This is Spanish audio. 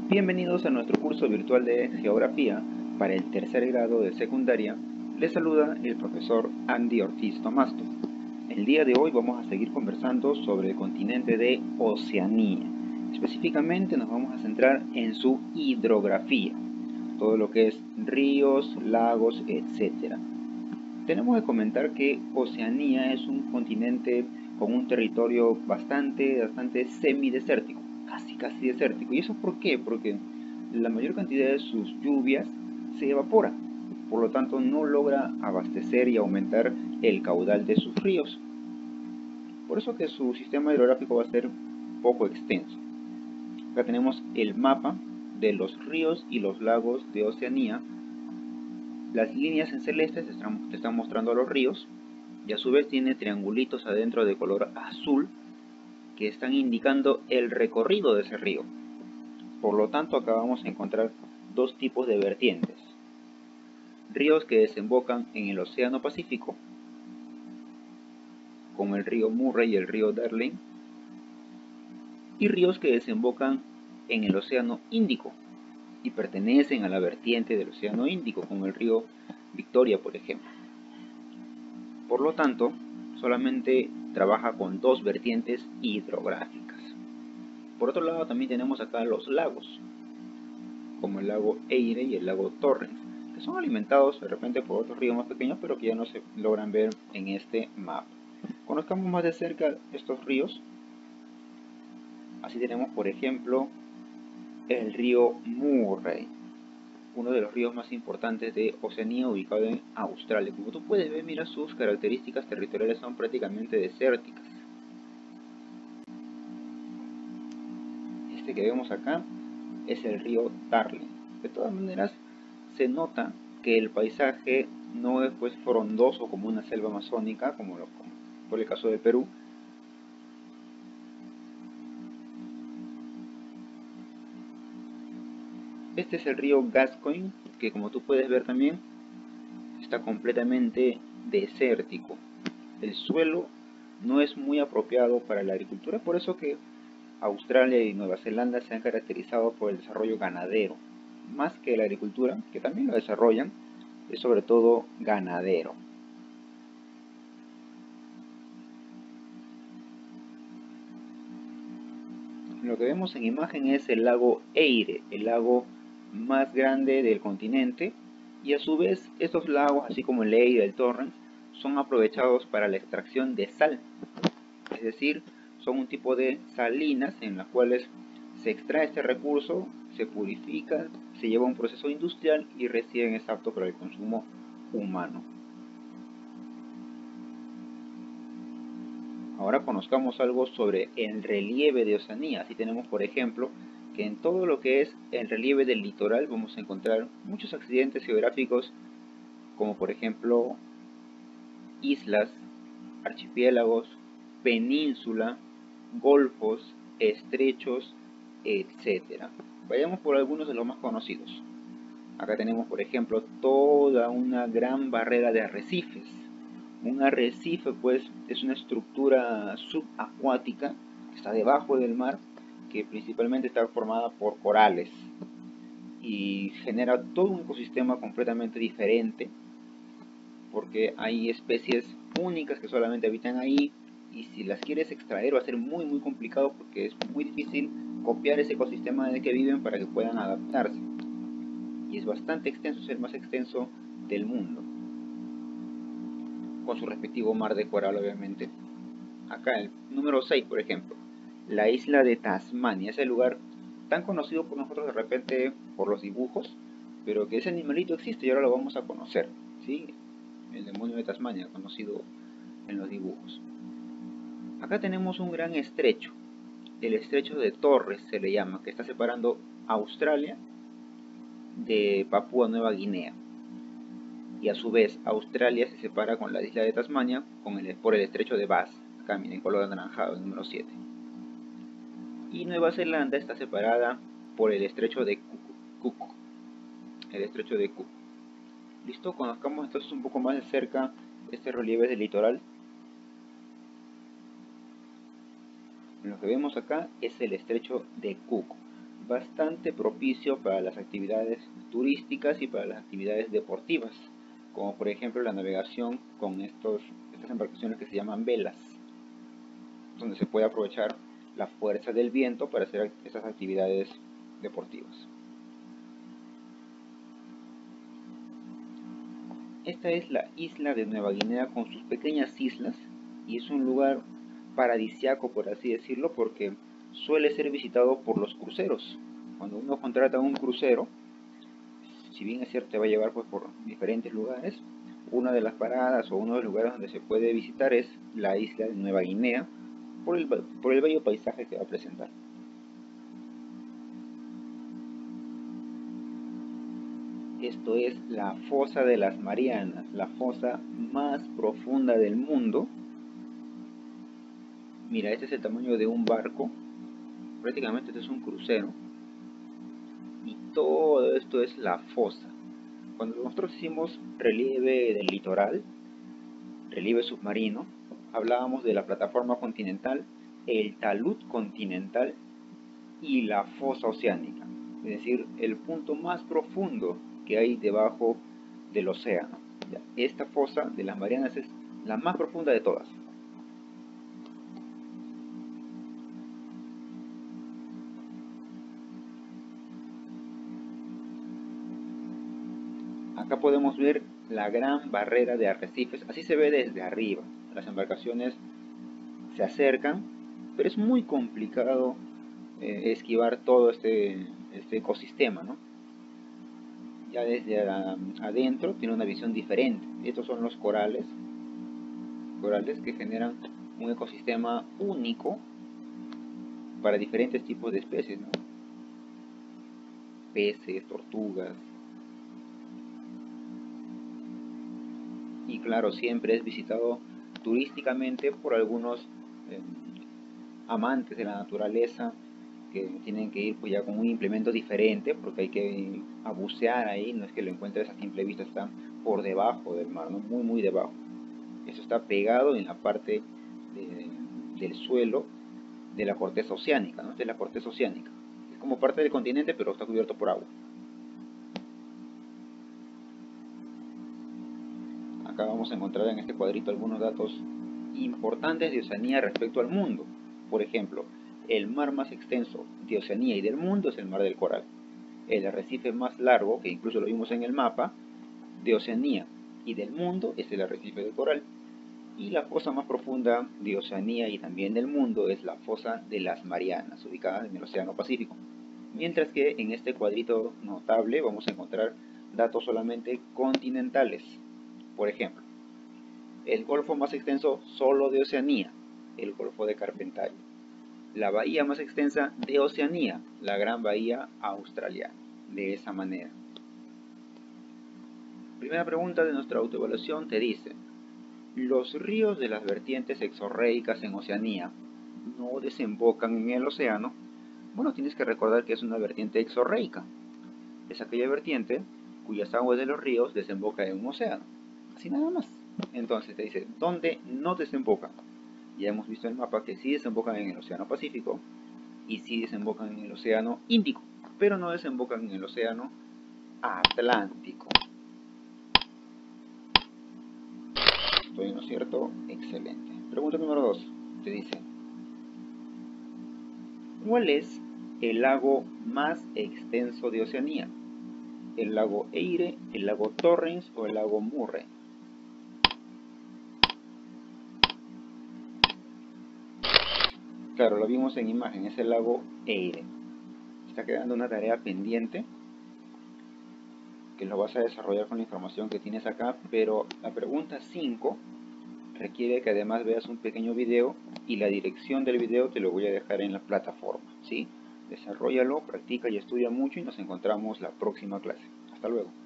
Bienvenidos a nuestro curso virtual de Geografía para el tercer grado de secundaria. Les saluda el profesor Andy Ortiz Tomasto. El día de hoy vamos a seguir conversando sobre el continente de Oceanía. Específicamente nos vamos a centrar en su hidrografía, todo lo que es ríos, lagos, etc. Tenemos que comentar que Oceanía es un continente con un territorio bastante semidesértico, casi desértico. ¿Y eso por qué? Porque la mayor cantidad de sus lluvias se evapora, por lo tanto no logra abastecer y aumentar el caudal de sus ríos. Por eso que su sistema hidrográfico va a ser poco extenso. Acá tenemos el mapa de los ríos y los lagos de Oceanía. Las líneas en celeste te están mostrando los ríos y a su vez tiene triangulitos adentro de color azul que están indicando el recorrido de ese río. Por lo tanto, acá vamos a encontrar dos tipos de vertientes: ríos que desembocan en el Océano Pacífico, como el río Murray y el río Darling, y ríos que desembocan en el Océano Índico y pertenecen a la vertiente del Océano Índico, como el río Victoria, por ejemplo. Por lo tanto, solamente trabaja con dos vertientes hidrográficas. Por otro lado, también tenemos acá los lagos, como el lago Eire y el lago Torrens, que son alimentados de repente por otros ríos más pequeños, pero que ya no se logran ver en este mapa. Conozcamos más de cerca estos ríos. Así tenemos, por ejemplo, el río Murray, uno de los ríos más importantes de Oceanía, ubicado en Australia. Como tú puedes ver, mira, sus características territoriales son prácticamente desérticas. Este que vemos acá es el río Darling. De todas maneras, se nota que el paisaje no es pues frondoso como una selva amazónica, como por el caso de Perú. Este es el río Gascoyne, que como tú puedes ver también está completamente desértico. El suelo no es muy apropiado para la agricultura, por eso que Australia y Nueva Zelanda se han caracterizado por el desarrollo ganadero, más que la agricultura, que también lo desarrollan, es sobre todo ganadero. Lo que vemos en imagen es el lago Eire, el lago más grande del continente, y a su vez estos lagos, así como el Eire y el Torrens, son aprovechados para la extracción de sal, es decir, son un tipo de salinas en las cuales se extrae este recurso, se purifica, se lleva a un proceso industrial y recién es apto para el consumo humano. Ahora conozcamos algo sobre el relieve de Oceanía. Así tenemos, por ejemplo, que en todo lo que es el relieve del litoral vamos a encontrar muchos accidentes geográficos, como por ejemplo islas, archipiélagos, península, golfos, estrechos, etc. Vayamos por algunos de los más conocidos. Acá tenemos, por ejemplo, toda una gran barrera de arrecifes. Un arrecife, pues, es una estructura subacuática que está debajo del mar, que principalmente está formada por corales y genera todo un ecosistema completamente diferente, porque hay especies únicas que solamente habitan ahí, y si las quieres extraer va a ser muy complicado, porque es muy difícil copiar ese ecosistema en el que viven para que puedan adaptarse, y es bastante extenso, es el más extenso del mundo, con su respectivo mar de coral, obviamente. Acá el número 6, por ejemplo, la isla de Tasmania, ese lugar tan conocido por nosotros de repente por los dibujos, pero que ese animalito existe y ahora lo vamos a conocer, ¿sí? El demonio de Tasmania, conocido en los dibujos. Acá tenemos un gran estrecho, el estrecho de Torres se le llama, que está separando Australia de Papúa Nueva Guinea. Y a su vez Australia se separa con la isla de Tasmania por el estrecho de Bass, acá miren, color anaranjado, el número 7. Y Nueva Zelanda está separada por el estrecho de Cook. El estrecho de Cook. ¿Listo? Conozcamos entonces un poco más de cerca este relieve del litoral. Lo que vemos acá es el estrecho de Cook. bastante propicio para las actividades turísticas y para las actividades deportivas, como por ejemplo la navegación con estas embarcaciones que se llaman velas, donde se puede aprovechar la fuerza del viento para hacer esas actividades deportivas. Esta es la isla de Nueva Guinea con sus pequeñas islas, y es un lugar paradisiaco, por así decirlo, porque suele ser visitado por los cruceros. Cuando uno contrata un crucero, si bien es cierto te va a llevar pues por diferentes lugares, una de las paradas o uno de los lugares donde se puede visitar es la isla de Nueva Guinea por el bello paisaje que va a presentar. Esto es la fosa de las Marianas, la fosa más profunda del mundo. Mira, este es el tamaño de un barco, prácticamente este es un crucero, y todo esto es la fosa. Cuando nosotros hicimos relieve del litoral, relieve submarino, hablábamos de la plataforma continental, el talud continental y la fosa oceánica, es decir, el punto más profundo que hay debajo del océano. Esta fosa de las Marianas es la más profunda de todas. Acá podemos ver la gran barrera de arrecifes, así se ve desde arriba. Las embarcaciones se acercan, pero es muy complicado esquivar todo este ecosistema, ¿no? Ya desde adentro tiene una visión diferente. Estos son los corales que generan un ecosistema único para diferentes tipos de especies, ¿no? Peces, tortugas. Y claro, siempre es visitado turísticamente por algunos amantes de la naturaleza que tienen que ir pues ya con un implemento diferente porque hay que ir a bucear ahí, no es que lo encuentres a simple vista, está por debajo del mar, ¿no? Muy debajo. Eso está pegado en la parte del suelo de la corteza oceánica, ¿no? De la corteza oceánica. Es como parte del continente, pero está cubierto por agua. Acá vamos a encontrar en este cuadrito algunos datos importantes de Oceanía respecto al mundo. Por ejemplo, el mar más extenso de Oceanía y del mundo es el mar del Coral. El arrecife más largo, que incluso lo vimos en el mapa, de Oceanía y del mundo es el arrecife del Coral. Y la fosa más profunda de Oceanía y también del mundo es la fosa de las Marianas, ubicada en el Océano Pacífico. Mientras que en este cuadrito notable vamos a encontrar datos solamente continentales. Por ejemplo, el golfo más extenso solo de Oceanía, el Golfo de Carpentaria. La bahía más extensa de Oceanía, la Gran Bahía Australiana. De esa manera. Primera pregunta de nuestra autoevaluación te dice: los ríos de las vertientes exorreicas en Oceanía no desembocan en el océano. Bueno, tienes que recordar que es una vertiente exorreica. Es aquella vertiente cuyas aguas de los ríos desembocan en un océano. Así nada más. Entonces te dice, ¿dónde no desembocan? Ya hemos visto en el mapa que sí desembocan en el Océano Pacífico y sí desembocan en el Océano Índico, pero no desembocan en el Océano Atlántico. ¿Estoy en lo cierto? Excelente. Pregunta número 2. Te dice, ¿cuál es el lago más extenso de Oceanía? ¿El lago Eire, el lago Torrens o el lago Murray? Claro, lo vimos en imagen, es el lago Eire. Está quedando una tarea pendiente que lo vas a desarrollar con la información que tienes acá, pero la pregunta 5 requiere que además veas un pequeño video y la dirección del video te lo voy a dejar en la plataforma, ¿sí? Desarróllalo, practica y estudia mucho y nos encontramos la próxima clase. Hasta luego.